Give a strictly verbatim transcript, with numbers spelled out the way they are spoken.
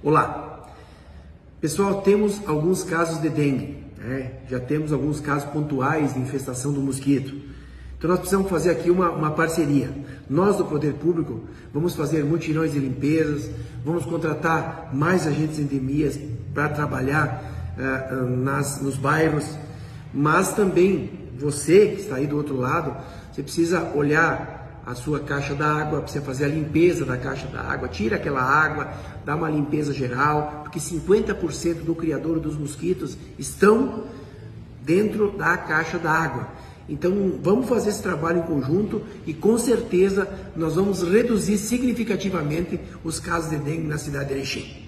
Olá, pessoal, temos alguns casos de dengue, né? Já temos alguns casos pontuais de infestação do mosquito. Então nós precisamos fazer aqui uma, uma parceria. Nós do Poder Público vamos fazer mutirões de limpezas, vamos contratar mais agentes de endemias para trabalhar uh, nas, nos bairros, mas também você que está aí do outro lado, você precisa olhar a sua caixa d'água, precisa fazer a limpeza da caixa d'água, tira aquela água, dá uma limpeza geral, porque cinquenta por cento do criadouro dos mosquitos estão dentro da caixa d'água. Então vamos fazer esse trabalho em conjunto e com certeza nós vamos reduzir significativamente os casos de dengue na cidade de Erechim.